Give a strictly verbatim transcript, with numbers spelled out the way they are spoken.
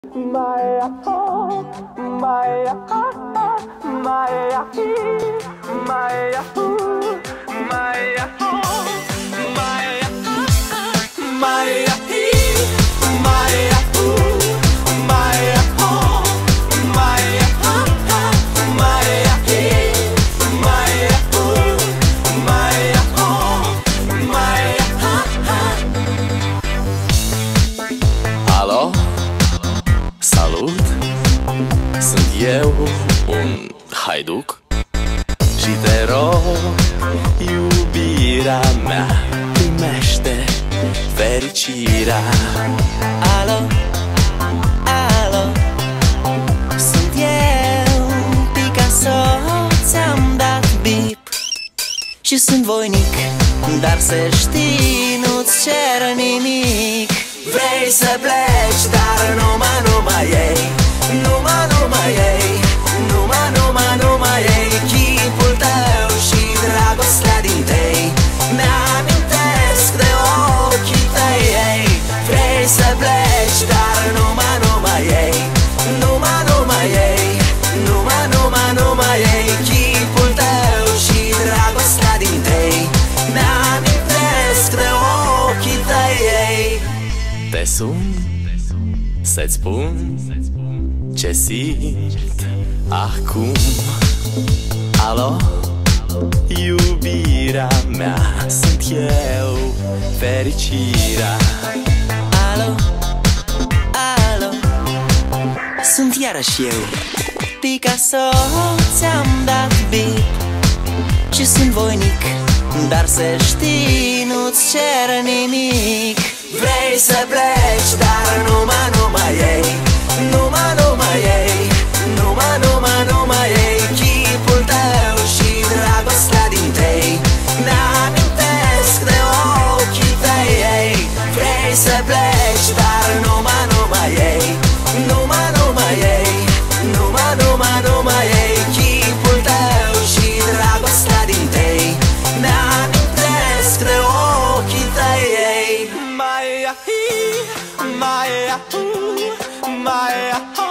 Maya, oh, Maya, ah, ah, Maya, ee, Maya, ooh, Maya, oh, Maya, ah, ah, Maya, ee, Maya, ooh, Maya, oh, Maya, ah, ah, Maya, ee, Maya, ooh, Maya, oh, Maya, ah, ah. Alo? Salut! Sunt eu, un haiduc și te rog, iubirea mea, primește fericirea. Alo, alo, sunt eu, Picasso, ți-am dat bip și sunt voinic, dar să știi, nu-ți cer nimic. Vrei să pleci, dar numai, numai ei, numai, numai ei, numai, numai, numai ei, chipul tău și dragostea din tei mi-amintesc de ochii tăi, ei. Vrei să pleci, dar numai, numai ei, numai, numai ei, numai, numai, numai ei, chipul tău și dragostea din tei mi-amintesc de ochii tăi, ei. Te sun să-ți spun ce simt acum. Alo? Iubirea mea, sunt eu, fericirea. Alo, alo, sunt iarăși eu, Picasso, ți-am dat bip și sunt voinic, dar să știi, nu-ți cer nimic. Vrei să pleci, dar numai, numai ei, numai, numai ei, numai, numai, numai ei, chipul tău și dragostea din tei mi-amintesc de ochii tăi, ei. Vrei să pleci, dar numai, numai ei, numai, numai ei, numai, numai, numai ei, chipul tău și dragostea din tei mi-amintesc de ochii tăi, ei. Maya, ee, Maya, ooh, Maya, oh.